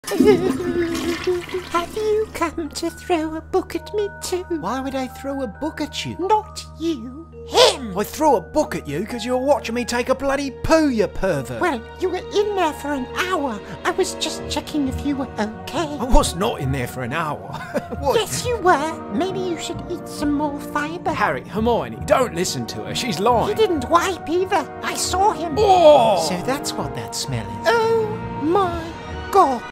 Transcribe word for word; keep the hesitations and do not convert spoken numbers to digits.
Have you come to throw a book at me too? Why would I throw a book at you? Not you, him! I threw a book at you because you were watching me take a bloody poo, you pervert! Well, you were in there for an hour. I was just checking if you were okay. I was not in there for an hour. What? Yes, you were. Maybe you should eat some more fibre. Harry, Hermione, don't listen to her. She's lying. He didn't wipe either. I saw him. Oh! So that's what that smell is. Oh my God.